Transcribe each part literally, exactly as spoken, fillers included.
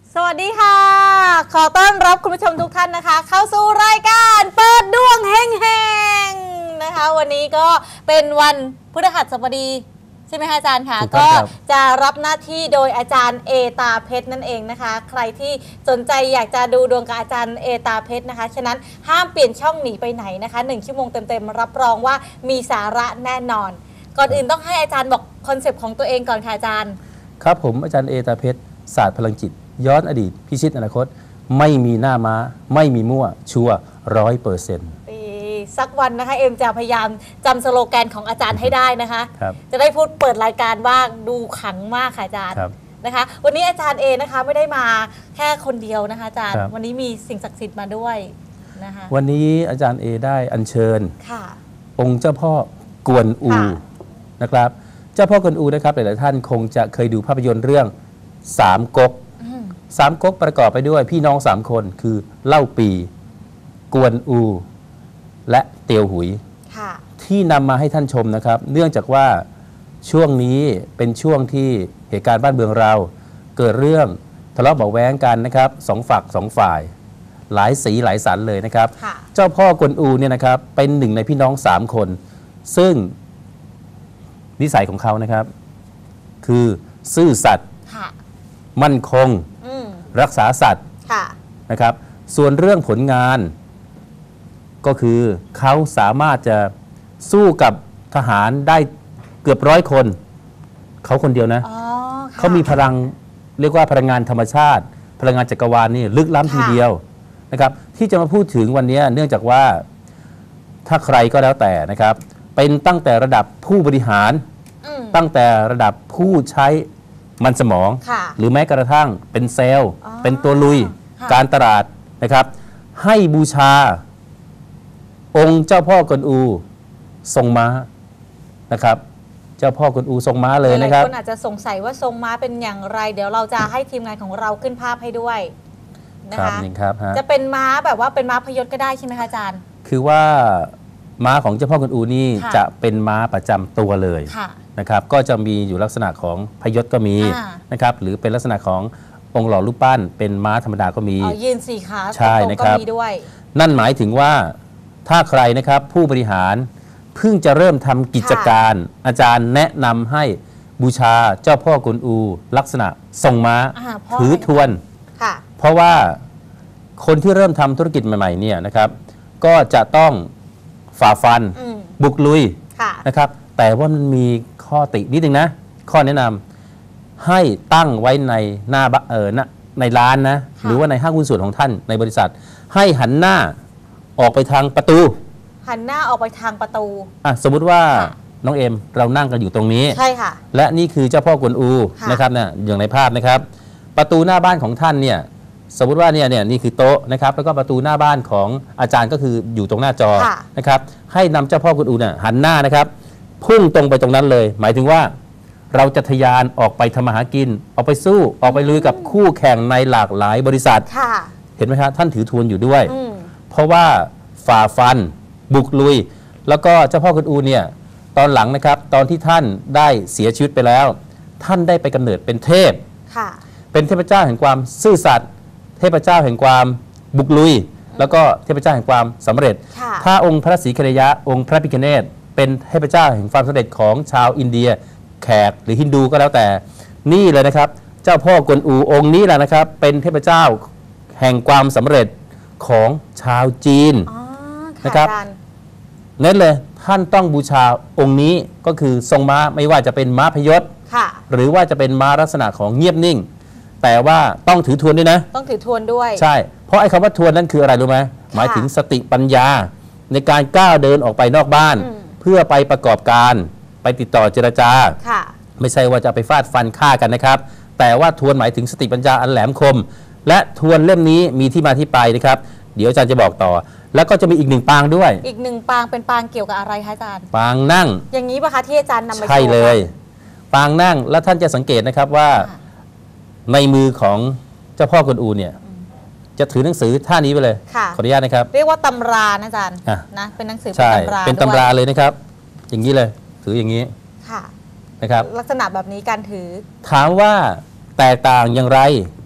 สวัสดีค่ะขอต้อนรับคุณผู้ชมทุกท่านนะคะเข้าสู่รายการเปิดดวงเฮงๆนะคะวันนี้ก็เป็นวันพฤหัสบดีใช่ไหมคะอาจารย์คะก็จะรับหน้าที่โดยอาจารย์เอตาเพชรนั่นเองนะคะใครที่สนใจอยากจะดูดวงกับอาจารย์เอตาเพชรนะคะฉะนั้นห้ามเปลี่ยนช่องหนีไปไหนนะคะหนึ่งชั่วโมงเต็มๆรับรองว่ามีสาระแน่นอนก่อนอื่นต้องให้อาจารย์บอกคอนเซปต์ของตัวเองก่อนค่ะอาจารย์ครับผมอาจารย์เอตาเพชรศาสตร์พลังจิตย้อนอดีตพิชิตอนาคตไม่มีหน้าม้าไม่มีมั่วชัวร้อยเปอร์เซ็นต์สักวันนะคะเอ็มจะพยายามจำสโลแกนของอาจารย์ให้ได้นะคะครับจะได้พูดเปิดรายการบ้างดูขังมากค่ะอาจารย์นะคะวันนี้อาจารย์เอนะคะไม่ได้มาแค่คนเดียวนะคะอาจารย์วันนี้มีสิ่งศักดิ์สิทธิ์มาด้วยนะคะวันนี้อาจารย์เอได้อัญเชิญค่ะองค์เจ้าพ่อกวนอูนะครับเจ้าพ่อกวนอูนะครับหลายๆท่านคงจะเคยดูภาพยนตร์เรื่องสามก๊กสามก๊กประกอบไปด้วยพี่น้องสามคนคือเล่าปีกวนอูและเตียวหุยที่นำมาให้ท่านชมนะครับเนื่องจากว่าช่วงนี้เป็นช่วงที่เหตุการณ์บ้านเมืองเราเกิดเรื่องทะเลาะเบาะแว้งกันนะครับสองฝักสองฝ่ายหลายสีหลายสันเลยนะครับเจ้าพ่อกวนอูเนี่ยนะครับเป็นหนึ่งในพี่น้องสามคนซึ่งนิสัยของเขานะครับคือซื่อสัตย์มั่นคงรักษาสัตย์นะครับส่วนเรื่องผลงานก็คือเขาสามารถจะสู้กับทหารได้เกือบร้อยคนเขาคนเดียวนะเขามีพลังเรียกว่าพลังงานธรรมชาติพลังงานจักรวาลนี่ลึกล้ำทีเดียวนะครับที่จะมาพูดถึงวันนี้เนื่องจากว่าถ้าใครก็แล้วแต่นะครับเป็นตั้งแต่ระดับผู้บริหารตั้งแต่ระดับผู้ใช้มันสมองหรือแม้กระทั่งเป็นเซลล์เป็นตัวลุยการตลาดนะครับให้บูชาองค์เจ้าพ่อกวนอูทรงม้านะครับเจ้าพ่อกวนอูทรงม้าเลยนะครับหลายคนอาจจะสงสัยว่าทรงม้าเป็นอย่างไรเดี๋ยวเราจะให้ทีมงานของเราขึ้นภาพให้ด้วยนะคะจะเป็นม้าแบบว่าเป็นม้าพยศก็ได้ใช่ไหมคะอาจารย์คือว่าม้าของเจ้าพ่อกวนอูนี่จะเป็นม้าประจำตัวเลยนะครับก็จะมีอยู่ลักษณะของพยศก็มีนะครับหรือเป็นลักษณะขององค์หล่อรูปปั้นเป็นม้าธรรมดาก็มียืนสี่ขาใช่นะครับนั่นหมายถึงว่าถ้าใครนะครับผู้บริหารเพิ่งจะเริ่มทำกิจการอาจารย์แนะนำให้บูชาเจ้าพ่อกวนอูลักษณะทรงม้าถือทวนเพราะว่าคนที่เริ่มทำธุรกิจใหม่ๆเนี่ยนะครับก็จะต้องฝ่าฟันบุกลุยนะครับแต่ว่ามันมีข้อตินิดนึงนะข้อแนะนำให้ตั้งไว้ในหน้าเออในร้านนะหรือว่าในห้างหุ้นส่วนของท่านในบริษัทให้หันหน้าออกไปทางประตูหันหน้าออกไปทางประตูอ่ะสมมุติว่าน้องเอ็มเรานั่งกันอยู่ตรงนี้ใช่ค่ะและนี่คือเจ้าพ่อกวนอูนะครับเนี่ยอย่างในภาพนะครับประตูหน้าบ้านของท่านเนี่ยสมมุติว่าเนี่ยเนี่ยนี่คือโต๊ะนะครับแล้วก็ประตูหน้าบ้านของอาจารย์ก็คืออยู่ตรงหน้าจอนะครับให้นำเจ้าพ่อกวนอูเนี่ยหันหน้านะครับพุ่งตรงไปตรงนั้นเลยหมายถึงว่าเราจะทะยานออกไปทำมาหากินออกไปสู้ออกไปลุยกับคู่แข่งในหลากหลายบริษัทเห็นไหมครับท่านถือทวนอยู่ด้วยเพราะว่าฝ่าฟันบุกลุยแล้วก็เจ้าพ่อกวนอูเนี่ยตอนหลังนะครับตอนที่ท่านได้เสียชีวิตไปแล้วท่านได้ไปกำเนิดเป็นเทพเป็นเทพเจ้าแห่งความซื่อสัตย์เทพเจ้าแห่งความบุกลุยแล้วก็เทพเจ้าแห่งความสำเร็จถ้าองค์พระศรีกัลยะองค์พระพิฆเนศเป็นเทพเจ้าแห่งความสำเร็จของชาวอินเดียแขกหรือฮินดูก็แล้วแต่นี่เลยนะครับเจ้าพ่อกวนอูองค์นี้แหละนะครับเป็นเทพเจ้าแห่งความสำเร็จของชาวจีนนะครับนั่นเลยท่านต้องบูชาองค์นี้ก็คือทรงม้าไม่ว่าจะเป็นม้าพยศหรือว่าจะเป็นม้าลักษณะของเงียบนิ่งแต่ว่าต้องถือทวนด้วยนะต้องถือทวนด้วยใช่เพราะไอ้คำว่าทวนนั่นคืออะไรรู้ไหมหมายถึงสติปัญญาในการก้าวเดินออกไปนอกบ้านเพื่อไปประกอบการไปติดต่อเจรจาไม่ใช่ว่าจะไปฟาดฟันฆ่ากันนะครับแต่ว่าทวนหมายถึงสติปัญญาอันแหลมคมและทวนเล่มนี้มีที่มาที่ไปนะครับเดี๋ยวอาจารย์จะบอกต่อแล้วก็จะมีอีกหนึ่งปางด้วยอีกหนึ่งปางเป็นปางเกี่ยวกับอะไรคะอาจารย์ปางนั่งอย่างนี้ป่ะคะที่อาจารย์นำมาโชว์ใช่เลยปางนั่งแล้วท่านจะสังเกตนะครับว่าในมือของเจ้าพ่อกวนอูเนี่ยจะถือหนังสือท่านี้ไปเลยขออนุญาตนะครับเรียกว่าตำรานะอาจารย์นะเป็นหนังสือเป็นตำราเป็นตำราเลยนะครับอย่างนี้เลยถืออย่างนี้ค่ะนะครับลักษณะแบบนี้การถือถามว่าแตกต่างอย่างไร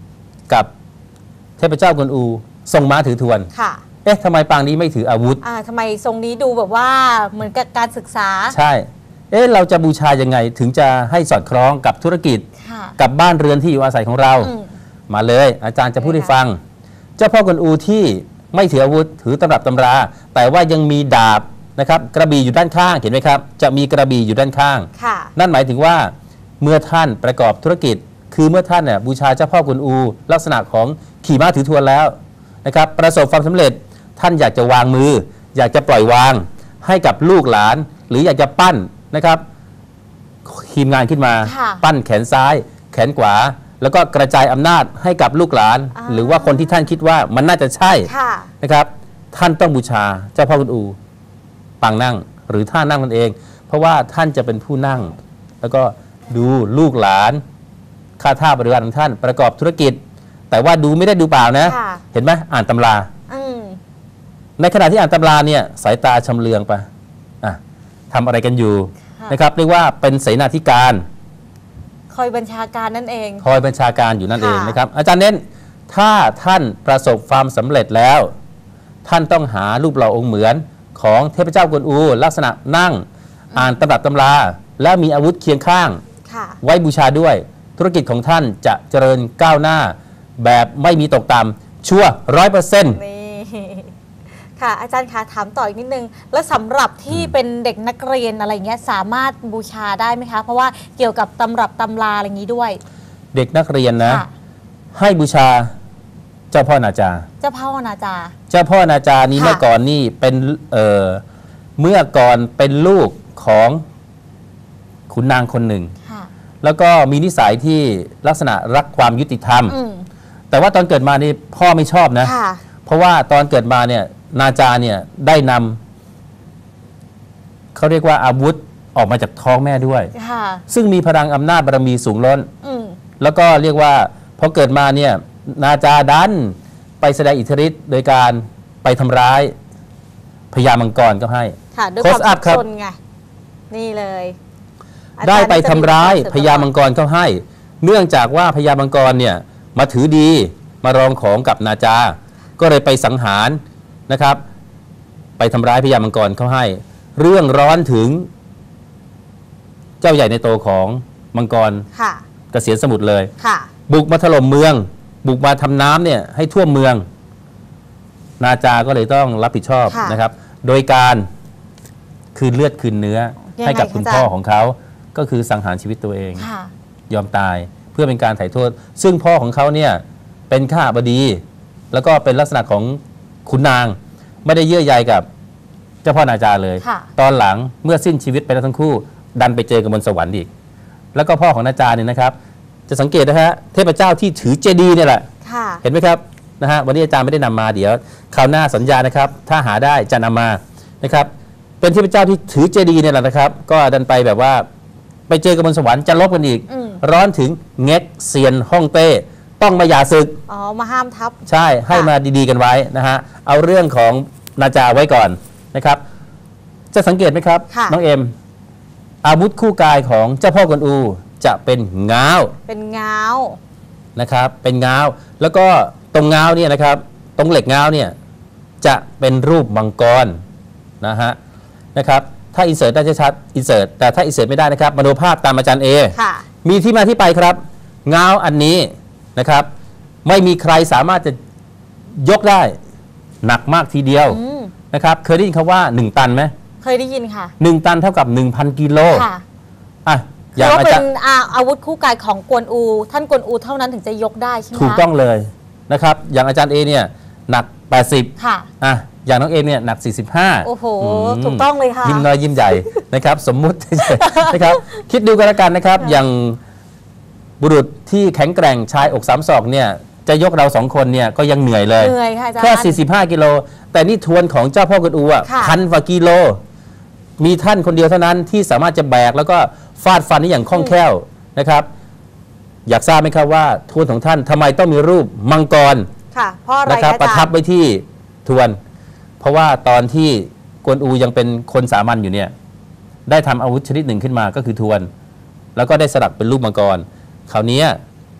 กับเทพเจ้ากวนอูทรงม้าถือทวนค่ะเอ๊ะทำไมปางนี้ไม่ถืออาวุธอ่าทำไมทรงนี้ดูแบบว่าเหมือนกับการศึกษาใช่ เอ๊ะเราจะบูชายังไงถึงจะให้สอดคล้องกับธุรกิจค่ะกับบ้านเรือนที่อยู่อาศัยของเราอืมมาเลย อาจารย์จะพูดให้ฟัง เจ้าพ่อกวนอูที่ไม่ถืออาวุธถือตำรับตำรา แต่ว่ายังมีดาบนะครับกระบี่อยู่ด้านข้างเห็นไหมครับจะมีกระบี่อยู่ด้านข้างค่ะนั่นหมายถึงว่าเมื่อท่านประกอบธุรกิจ คือเมื่อท่านเนี่ยบูชาเจ้าพ่อกวนอู ลักษณะของขี่ม้าถือทวนแล้วนะครับประสบความสำเร็จท่านอยากจะวางมือ อยากจะปล่อยวางให้กับลูกหลาน หรืออยากจะปั้นนะครับทีมงานขึ้นมาค่ะปั้นแขนซ้าย แขนขวา แล้วก็กระจายอำนาจให้กับลูกหลานอ่าหรือว่าคนที่ท่านคิดว่ามันน่าจะใช่ค่ะนะครับท่านต้องบูชาเจ้าพ่อกวนอูปางนั่งหรือท่านั่งนั่นเอง เพราะว่าท่านจะเป็นผู้นั่ง แล้วก็ดูลูกหลานข้าท่าบริวารของท่านประกอบธุรกิจ แต่ว่าดูไม่ได้ดูเปล่านะค่ะเห็นไหมอ่านตำราอืมในขณะที่อ่านตำราเนี่ยสายตาชำเลืองไปอ่ะทำอะไรกันอยู่ค่ะนะครับเรียกว่าเป็นเสนาธิการคอยบัญชาการนั่นเองคอยบัญชาการอยู่นั่นเองค่ะนะครับอาจารย์เน้นถ้าท่านประสบความสำเร็จแล้ว ท่านต้องหารูปหล่อองค์เหมือนของเทพเจ้ากวนอู ลักษณะนั่งอ่านตำรับตำรา และมีอาวุธเคียงข้างค่ะไว้บูชาด้วยธุรกิจของท่านจะเจริญก้าวหน้า แบบไม่มีตกต่ำชัวร้อยเปอร์เซ็นต์นี่ ค่ะ อาจารย์คะถามต่ออีกนิดนึง แล้วสำหรับที่เป็นเด็กนักเรียนอะไรเงี้ยสามารถบูชาได้ไหมคะ เพราะว่าเกี่ยวกับตำรับตำราอะไรอย่างนี้ด้วยเด็กนักเรียนนะค่ะให้บูชาเจ้าพ่อนาจาเจ้าพ่อนาจาเจ้าพ่อนาจานี้ค่ะเมื่อก่อนนี่เป็นเอ่อเมื่อก่อนเป็นลูกของขุนนางคนหนึ่งค่ะแล้วก็มีนิสัยที่ลักษณะรักความยุติธรรมอืมแต่ว่าตอนเกิดมานี่พ่อไม่ชอบนะค่ะเพราะว่าตอนเกิดมาเนี่ยนาจาเนี่ยได้นำเขาเรียกว่าอาวุธออกมาจากท้องแม่ด้วยค่ะซึ่งมีพลังอำนาจบารมีสูงล้นอืมแล้วก็เรียกว่าพอเกิดมาเนี่ยนาจาดันไปแสดงอิทธิฤทธิ์โดยการไปทำร้ายพญามังกรก็ให้ค่ะ ด้วยความ Close up ครับชนไง นี่เลยอาจารย์ได้ไปทำร้ายจะมีพญามังกรเขาให้ เนื่องจากว่าพญามังกรเนี่ยมาถือดีมารองของกับนาจา ก็เลยไปสังหารนะครับ ไปทำร้ายพญามังกรเขาให้ เรื่องร้อนถึงเจ้าใหญ่ในโตของมังกรค่ะเกษียณสมุทรเลยค่ะบุกมาถล่มเมือง บุกมาทำน้ำเนี่ยให้ท่วมเมือง นาจาก็เลยต้องรับผิดชอบค่ะนะครับ โดยการคืนเลือดคืนเนื้อยังไงให้กับคะคุณอาจารย์พ่อของเขาก็คือสังหารชีวิตตัวเองค่ะยอมตายเพื่อเป็นการไถ่โทษ ซึ่งพ่อของเขาเนี่ยเป็นข้าบดี แล้วก็เป็นลักษณะของขุนนาง ไม่ได้เยื่อใยกับเจ้าพ่อนาจาเลยค่ะตอนหลังเมื่อสิ้นชีวิตไปแล้วทั้งคู่ ดันไปเจอกันบนสวรรค์อีก แล้วก็พ่อของนาจาเนี่ยนะครับ จะสังเกตนะฮะเทพเจ้าที่ถือเจดีย์เนี่ยแหละค่ะเห็นไหมครับนะฮะวันนี้อาจารย์ไม่ได้นำมาเดี๋ยวคราวหน้าสัญญานะครับ ถ้าหาได้จะนำมานะครับ เป็นเทพเจ้าที่ถือเจดีย์เนี่ยแหละนะครับ ก็ดันไปแบบว่าไปเจอกันบนสวรรค์จะลบกันอีกอืมร้อนถึงเง็กเซียนฮ่องเต้ต้องมาหย่าศึกอ๋อ มาห้ามทับใช่ให้มาดีๆกันไว้นะฮะเอาเรื่องของนาจาไว้ก่อนนะครับ จะสังเกตไหมครับค่ะน้องเอ็มอาวุธคู่กายของเจ้าพ่อกวนอูจะเป็นง้าวเป็นง้าวนะครับเป็นง้าวแล้วก็ตรงง้าวเนี่ยนะครับตรงเหล็กง้าวเนี่ยจะเป็นรูปมังกรนะฮะนะครับถ้าอินเสิร์ตได้ชัดอินเสิร์ตแต่ถ้าอินเสิร์ตไม่ได้นะครับมโนภาพตามอาจารย์เอค่ะมีที่มาที่ไปครับง้าวอันนี้นะครับไม่มีใครสามารถจะยกได้หนักมากทีเดียวอืมนะครับเคยได้ยินคำว่าหนึ่งตันไหมเคยได้ยินค่ะหนึ่งตันเท่ากับ หนึ่งพัน กิโลค่ะอ่ะอเพย่างราะว่าอาเป็จารนย์อาอาวุธคู่กายของกวนอู ท่านกวนอูเท่านั้นถึงจะยกได้ใช่ไหมคะถูกต้องเลยนะครับอย่างอาจารย์เอเนี่ยหนักแปดสิบค่ะอ่ะอย่างน้องเอมเนี่ยหนักสี่สิบห้าโอ้โหมถูกต้องเลยค่ะยิ้มน้อยยิ้มใหญ่ นะครับสมมุติ นะครับคิดดูกันแล้วกันนะครับ อย่างบุรุษที่แข็งแกร่งชายอกสามศอกเนี่ยจะยกเราสองคนเนี่ยก็ยังเหนื่อยเลยเหนื่อยค่ะอาจารย์แค่ สี่สิบห้า กิโล แต่นี่ทวนของเจ้าพ่อกวนอูอ่ะค่ะพันกว่ากิโล มีท่านคนเดียวเท่านั้นที่สามารถจะแบกแล้วก็ฟาดฟันได้อย่างคล่องแคล่วนะครับ อยากทราบไหมครับว่าทวนของท่านทำไมต้องมีรูปมังกรค่ะ เพราะอะไรนะครับคะอาประจารทับย์ไว้ที่ทวน เพราะว่าตอนที่กวนอูยังเป็นคนสามัญอยู่เนี่ยได้ทำอาวุธชนิดหนึ่งขึ้นมาก็คือทวน แล้วก็ได้สลักเป็นรูปมังกรคราวนี้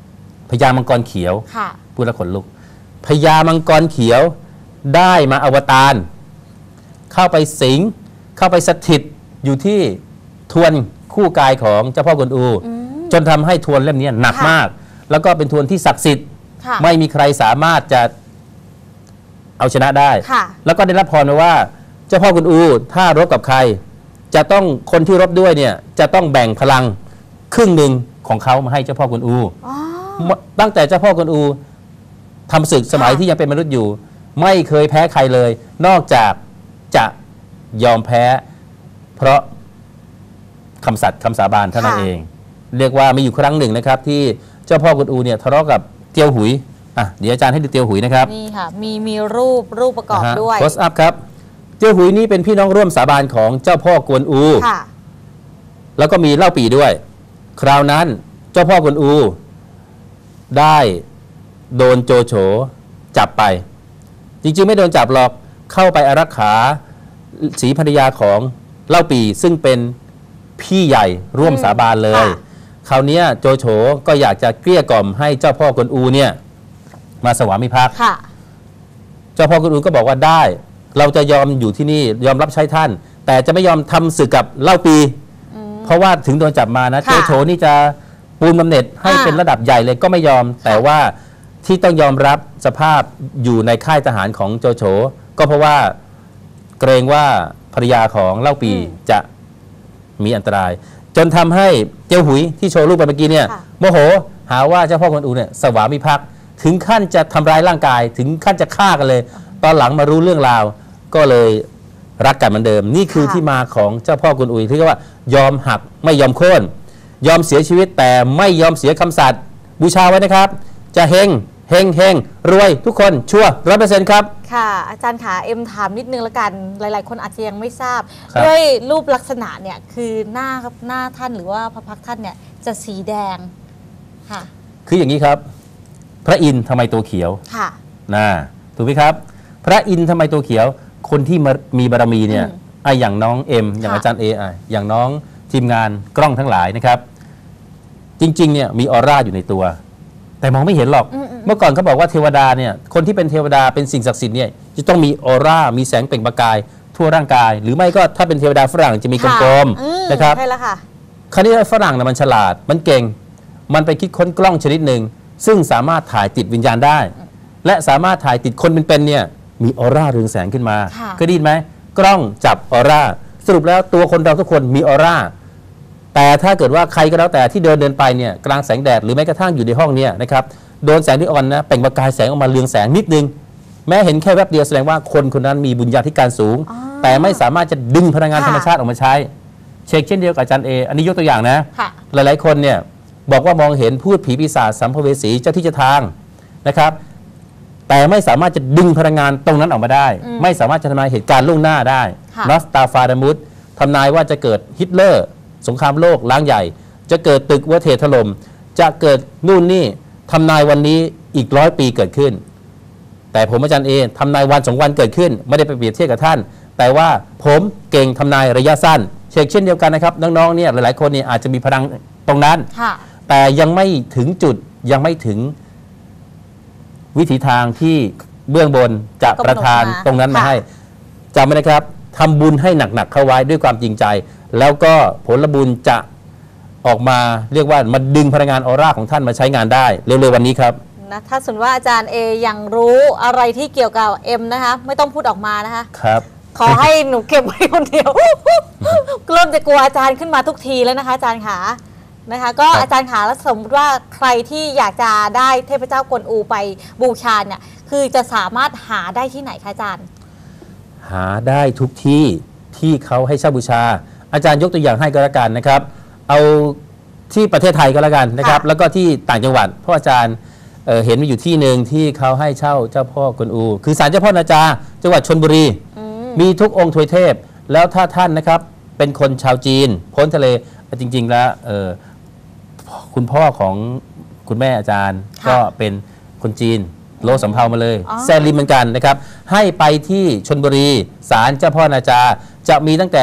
พญามังกรเขียวค่ะพูดแล้วขนลุกพญามังกรเขียวได้มาอวตารเข้าไปสิงเข้าไปสถิตอยู่ที่ทวนคู่กายของเจ้าพ่อกวนอูอืมจนทำให้ทวนเล่มนี้หนักค่ะมาก แล้วก็เป็นทวนที่ศักดิ์สิทธิ์ค่ะไม่มีใครสามารถจะเอาชนะได้ค่ะแล้วก็ได้รับพรมาว่าเจ้าพ่อกวนอูถ้ารบกับใคร จะต้องคนที่รบด้วยเนี่ยจะต้องแบ่งพลังครึ่งหนึ่งของเขามาให้เจ้าพ่อกวนอูอ๋อตั้งแต่เจ้าพ่อกวนอูทำศึกสมัยค่ะที่ยังเป็นมนุษย์อยู่ ไม่เคยแพ้ใครเลย นอกจากจะยอมแพ้ เพราะคำสัตย์คำสาบานเท่านั้นเอง เรียกว่ามีอยู่ครั้งหนึ่งนะครับ ที่เจ้าพ่อกวนอูเนี่ยทะเลาะกับเตียวหุยอ่ะเดี๋ยวอาจารย์ให้ดูเตียวหุยนะครับนี่ค่ะ มีมีรูปรูปประกอบด้วยโพสอัพครับเตียวหุยนี่เป็นพี่น้องร่วมสาบานของเจ้าพ่อกวนอูค่ะแล้วก็มีเล่าปีด้วย คราวนั้นเจ้าพ่อกวนอู ได้โดนโจโฉจับไป จริงๆไม่โดนจับหรอกเข้าไปอารักขาศรีภรรยาของเล่าปีซึ่งเป็นพี่ใหญ่ร่วมสาบานเลยค่ะคราวเนี้ยโจโฉก็อยากจะเกลี้ยกล่อมให้เจ้าพ่อกวนอูเนี่ยมาสวามิภักดิ์ค่ะเจ้าพ่อกวนอูก็บอกว่าได้ เราจะยอมอยู่ที่นี่ยอมรับใช้ท่าน แต่จะไม่ยอมทำศึกกับเล่าปีอืมเพราะว่าถึงโดนจับมานะค่ะโจโฉนี่จะปูนบำเหน็จให้อ่าเป็นระดับใหญ่เลยก็ไม่ยอม แต่ว่าที่ต้องยอมรับสภาพอยู่ในค่ายทหารของโจโฉก็เพราะว่าเกรงว่าภรรยาของเล่าปีจะมีอันตราย จนทำให้เจียวหุยที่โชว์รูปไปเมื่อกี้เนี่ยค่ะโมโหหาว่าเจ้าพ่อกวนอูเนี่ยสวามิภักดิ์ถึงขั้นจะทำร้ายร่างกาย ถึงขั้นจะฆ่ากันเลย ตอนหลังมารู้เรื่องราว ก็เลยรักกันเหมือนเดิม นี่คือค่ะที่มาของเจ้าพ่อกวนอูที่เรียกว่ายอมหักไม่ยอมโค่นยอมเสียชีวิตแต่ไม่ยอมเสียคำสัตย์บูชาไว้นะครับ จะเฮงเฮงเฮงรวยทุกคนชัวร์ร้อยเปอร์เซ็นต์ครับค่ะ อาจารย์ขาเอ็มถามนิดนึงละกัน หลาย ๆ คนอาจจะยังไม่ทราบครับด้วยรูปลักษณะเนี่ยคือหน้าหน้าท่านหรือว่าพระพักตร์ท่านเนี่ยจะสีแดง ค่ะคืออย่างนี้ครับ พระอินทร์ทำไมตัวเขียวค่ะนะถูกไหมครับ พระอินทร์ทำไมตัวเขียว คนที่มามีบารมีเนี่ยอืมไอ้อย่างน้องเอ็มอย่างค่ะอาจารย์เออ่ะอย่างน้องทีมงานกล้องทั้งหลายนะครับ จริงๆเนี่ยมีออร่าอยู่ในตัว แต่มองไม่เห็นหรอกอืมอืมเมื่อก่อนเขาบอกว่าเทวดาเนี่ยคนที่เป็นเทวดาเป็นสิ่งศักดิ์สิทธิ์เนี่ยจะต้องมีออร่ามีแสงเปล่งประกายทั่วร่างกาย หรือไม่ก็ถ้าเป็นเทวดาฝรั่งจะมีกลมอืมๆนะครับใช่แล้วค่ะคราวนี้ฝรั่งนะมันฉลาดมันเก่ง มันไปคิดค้นกล้องชนิดหนึ่งซึ่งสามารถถ่ายติดวิญญาณได้ และสามารถถ่ายติดคนเป็นๆเนี่ยมีออร่าเรืองแสงขึ้นมาค่ะเคยได้ยินไหมกล้องจับออร่าสรุปแล้วตัวคนเราทุกคนมีออร่าแต่ถ้าเกิดว่าใครก็แล้วแต่ที่เดินเดินไปเนี่ยกลางแสงแดดหรือแม้กระทั่งอยู่ในห้องเนี่ยนะครับโดนแสงที่อ่อนนะเปล่งประกายแสงออกมาเรืองแสงนิดนึง แม้เห็นแค่แวบเดียวแสดงว่าคนคนนั้นมีบุญญาธิการสูงอ๋อแต่ไม่สามารถจะดึงพลังงานค่ะธรรมชาติออกมาใช้ เช็คเช่นเดียวกับอาจารย์เออันนี้ยกตัวอย่างนะค่ะหลายๆคนเนี่ยบอกว่ามองเห็นพูดผีปีศาจสัมภเวสีเจ้าที่เจ้าทางนะครับ แต่ไม่สามารถจะดึงพลังงานตรงนั้นออกมาได้อืมไม่สามารถจะทำนายเหตุการณ์ล่วงหน้าได้ค่ะนอสตาฟาดามุสทำนายว่าจะเกิดฮิตเลอร์ สงครามโลกล้างใหญ่ จะเกิดตึกวัเทถล่มจะเกิดนู่นนี่ทำนายวันนี้อีกร้อยปีเกิดขึ้น แต่ผมอาจารย์เอทำนายวันสองวันเกิดขึ้น ไม่ได้ไปเปรียบเทียบกับท่าน แต่ว่าผมเก่งทำนายระยะสั้นเช็คเช่นเดียวกันนะครับน้องๆเนี่ยหลายๆคนเนี่ยอาจจะมีพลังตรงนั้นค่ะแต่ยังไม่ถึงจุดยังไม่ถึงวิถีทางที่เบื้องบนจะประทานกำหนดมาตรงนั้นมาค่ะให้จำไว้นะครับทำบุญให้หนักๆเข้าไว้ด้วยความจริงใจ แล้วก็ผลบุญจะออกมาเรียกว่ามาดึงพลังงานออร่าของท่านมาใช้งานได้เร็วๆวันนี้ครับนะถ้าสมมติว่าอาจารย์เอยังรู้อะไรที่เกี่ยวกับเอ็มนะคะ ไม่ต้องพูดออกมานะคะครับขอให้หนูเก็บไว้คนเดียว เริ่มจะกลัวอาจารย์ขึ้นมาทุกทีแล้วนะคะ อาจารย์ขานะคะ ก็ครับอาจารย์ขาแล้วสมมติว่าใครที่อยากจะได้เทพเจ้ากวนอูไปบูชาเนี่ยคือจะสามารถหาได้ที่ไหนคะอาจารย์หาได้ทุกที่ที่เขาให้เช่าบูชา อาจารย์ยกตัวอย่างให้ก็แล้วกันนะครับ เอาที่ประเทศไทยก็แล้วกันนะครับค่ะแล้วก็ที่ต่างจังหวัดเพราะอาจารย์เอ่อเห็นมีอยู่ที่หนึ่งที่เขาให้เช่าเจ้าพ่อกวนอู คือศาลเจ้าพ่อนาจาจังหวัดชลบุรีอืมมีทุกองค์ทวยเทพ แล้วถ้าท่านนะครับเป็นคนชาวจีน พ้นทะเลจริง ๆ แล้วเอ่อคุณพ่อของคุณแม่อาจารย์ค่ะก็เป็นคนจีนโลสำเภามาเลยอ๋อแซลิมเหมือนกันนะครับ ให้ไปที่ชลบุรีศาลเจ้าพ่อนาจาจะมีตั้งแต่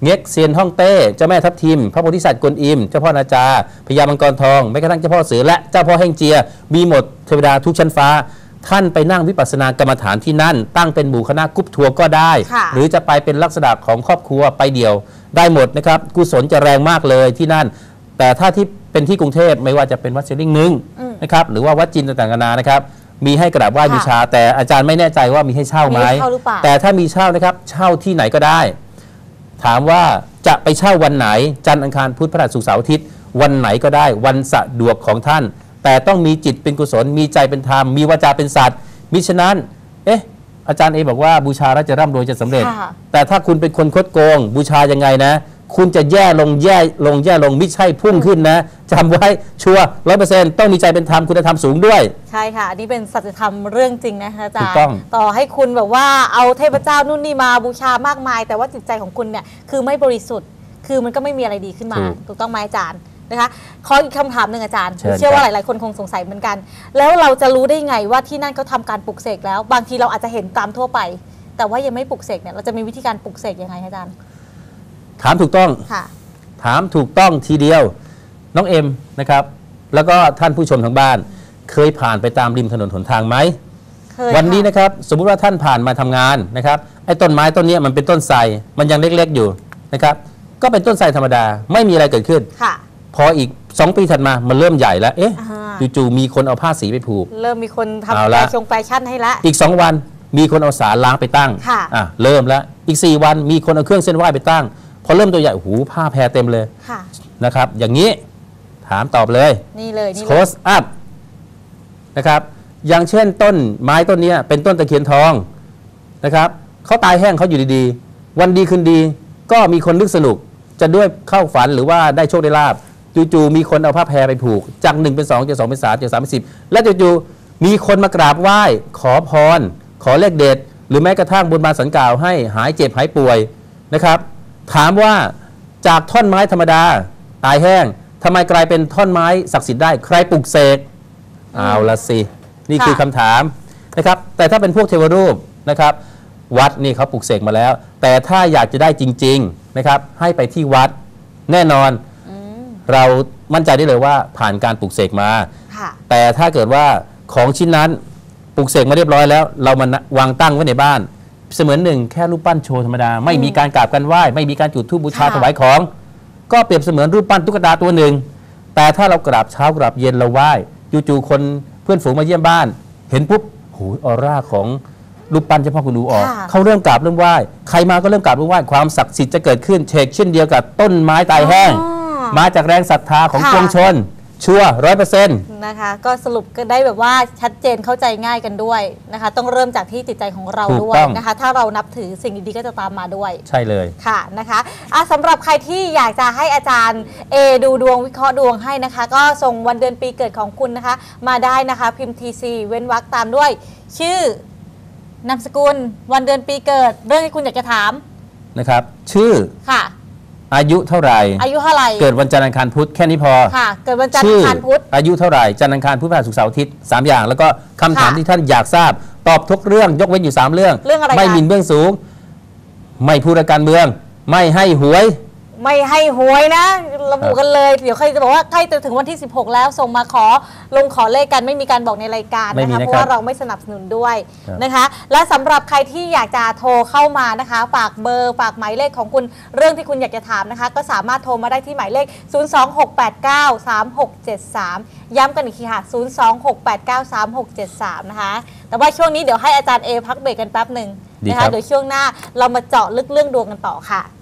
เง็กเซียนฮ่องเต้เจ้าแม่ทับทิมพระโพธิสัตว์กวนอิมเจ้าพ่อนาจาพญามังกรทองแม้กระทั่งเจ้าพ่อเสือและเจ้าพ่อแห่งเจียมีหมดเทวดาทุกชั้นฟ้าท่านไปนั่งวิปัสสนากรรมฐานที่นั่นตั้งเป็นหมู่คณะกรุ๊ปทัวร์ก็ได้ หรือจะไปเป็นลักษณะของครอบครัวไปเดี่ยวได้หมดนะครับกุศลจะแรงมากเลยที่นั่นแต่ถ้าที่เป็นที่กรุงเทพไม่ว่าจะเป็นวัดเชลิงนึงนะครับหรือว่าวัดจีนต่างๆนานานะครับมีให้กราบไหว้บูชาแต่อาจารย์ไม่แน่ใจว่ามีให้เช่าไหมแต่ถ้ามีเช่านะครับเช่าที่ไหนก็ได้ถามว่าจะไปเช่าวันไหนจันทร์อังคารพุธพฤหัสศุกร์เสาร์อาทิตย์วันไหนก็ได้วันสะดวกของท่านแต่ต้องมีจิตเป็นกุศลมีใจเป็นธรรมมีวาจาเป็นสัตย์มิฉะนั้นเอ๊ะอาจารย์เอบอกว่าบูชาแล้วจะร่ำรวยจะสำเร็จแต่ถ้าคุณเป็นคนคดโกงบูชายังไงนะคุณจะแย่ลงแย่ลงแย่ลงไม่ใช่พุ่งขึ้นนะจำไว้ชัวร์ร้อยเปอร์เซ็นต์ต้องมีใจเป็นธรรมคุณธรรมสูงด้วยใช่ค่ะอันนี้เป็นสัจธรรมเรื่องจริงนะคะอาจารย์ต้องต่อให้คุณแบบว่าเอาเทพเจ้านู่นนี่มาบูชามากมายแต่ว่าจิตใจของคุณเนี่ยคือไม่บริสุทธิ์คือมันก็ไม่มีอะไรดีขึ้นมาถูกต้องไหมอาจารย์นะคะขออีกคำถามหนึ่งอาจารย์เชื่อว่าหลายๆคนคงสงสัยเหมือนกันแล้วเราจะรู้ได้ไงว่าที่นั่นเขาทาการปลุกเสกแล้วบางทีเราอาจจะเห็นตามทั่วไปแต่ว่ายังไม่ปลุกเสกเนี่ยเราจะมีวิธีการปลุกเสกยังไงอาจารย์ถามถูกต้องค่ะถามถูกต้องทีเดียวน้องเอ็มนะครับแล้วก็ท่านผู้ชมทางบ้านเคยผ่านไปตามริมถนนหนทางไหมวันนี้นะครับสมมุติว่าท่านผ่านมาทำงานนะครับไอ้ต้นไม้ต้นนี้มันเป็นต้นไทรมันยังเล็กๆอยู่นะครับก็เป็นต้นไทรธรรมดาไม่มีอะไรเกิดขึ้นพออีกสองปีถัดมามันเริ่มใหญ่แล้วเอ๊ะจู่ๆมีคนเอาผ้าสีไปผูกเริ่มมีคนทำแฟชั่นแฟชั่นให้ละอีกสองวันมีคนเอาสารล้างไปตั้งอ่ะเริ่มแล้วอีกสี่วันมีคนเอาเครื่องเส้นไหว้ไปตั้งพอเริ่มตัวใหญ่หูผ้าแพรเต็มเลยนะครับอย่างนี้ถามตอบเลยนี่เลยโคสอัพนะครับอย่างเช่นต้นไม้ต้นนี้เป็นต้นตะเคียนทองนะครับเขาตายแห้งเขาอยู่ดีๆวันดีคืนดีก็มีคนนึกสนุกจะด้วยเข้าฝันหรือว่าได้โชคได้ลาบจู่ๆมีคนเอาผ้าแพรไปผูกจากหนึ่งเป็นสองจากสองเป็นสามจากสามเป็นสิบและจู่ๆมีคนมากราบไหว้ขอพรขอเลขเด็ดหรือแม้กระทั่งบนบานสันกล่าวให้หายเจ็บหายป่วยนะครับถามว่าจากท่อนไม้ธรรมดาตายแห้งทำไมกลายเป็นท่อนไม้ศักดิ์สิทธิ์ได้ใครปลุกเสกเอาละสินี่คือคำถามนะครับแต่ถ้าเป็นพวกเทวรูปนะครับวัดนี่เขาปลุกเสกมาแล้วแต่ถ้าอยากจะได้จริงๆนะครับให้ไปที่วัดแน่นอนเรามั่นใจได้เลยว่าผ่านการปลุกเสกมาแต่ถ้าเกิดว่าของชิ้นนั้นปลุกเสกมาเรียบร้อยแล้วเรามาวางตั้งไว้ในบ้านเสมือนหนึ่งแค่รูปปั้นโชว์ธรรมดาไม่มีการกราบกันไหว้ไม่มีการจุดธูปบูชาถวายของก็เปรียบเสมือนรูปปั้นตุ๊กตาตัวหนึ่งแต่ถ้าเรากราบเช้ากราบเย็นเราไหว้จู่ๆคนเพื่อนฝูงมาเยี่ยมบ้านเห็นปุ๊บโหออร่าของรูปปั้นเจ้าพ่อคุณดูออกเขาเริ่มกราบเริ่มไหว้ใครมาก็เริ่มกราบเริ่มไหว้ความศักดิ์สิทธิ์จะเกิดขึ้นเชกเช่นเดียวกับต้นไม้ตายแห้งมาจากแรงศรัทธาของปวงชนชัวร์ร้อยเปอร์เซ็นต์นะคะก็สรุปก็ได้แบบว่าชัดเจนเข้าใจง่ายกันด้วยนะคะต้องเริ่มจากที่จิตใจของเราด้วยนะคะถ้าเรานับถือสิ่งดีๆก็จะตามมาด้วยใช่เลยค่ะนะคะอ่ะสำหรับใครที่อยากจะให้อาจารย์เอดูดวงวิเคราะห์ดวงให้นะคะก็ส่งวันเดือนปีเกิดของคุณนะคะมาได้นะคะพิมพ์ ที ซี เว้นวรรคตามด้วยชื่อนามสกุลวันเดือนปีเกิดเรื่องที่คุณอยากจะถามนะครับชื่อค่ะอายุเท่าไหร่อายุเท่าไหร่เกิดวันจันทร์อังคารพุธแค่นี้พอค่ะเกิดวันจันทร์อังคารพุธอายุเท่าไหร่จันทร์อังคารพุธพฤหัสศุกร์เสาร์อาทิตย์สามอย่างแล้วก็คำถามที่ท่านอยากทราบตอบทุกเรื่องยกเว้นอยู่สามเรื่องเรื่องอะไรไม่หมิ่นเบื้องสูงไม่พูดการเมืองไม่ให้หวยไม่ให้หวยนะระบุกันเลยเดี๋ยวใครจะบอกว่าใกล้จะถึงวันที่สิบหกแล้วส่งมาขอลงขอเลขกันไม่มีการบอกในรายการนะคะเพราะว่าเราไม่สนับสนุนด้วยนะคะและสำหรับใครที่อยากจะโทรเข้ามานะคะฝากเบอร์ฝากหมายเลขของคุณเรื่องที่คุณอยากจะถามนะคะก็สามารถโทรมาได้ที่หมายเลขศูนย์ สอง หก แปด เก้า สาม หก เจ็ด สามย้ำกันอีกทีค่ะศูนย์ สอง หก แปด เก้า สาม หก เจ็ด สามนะคะแต่ว่าช่วงนี้เดี๋ยวให้อาจารย์เอพักเบรกกันแป๊บหนึ่งนะคะเดี๋ยวช่วงหน้าเรามาเจาะลึกเรื่องดวงกันต่อค่ะ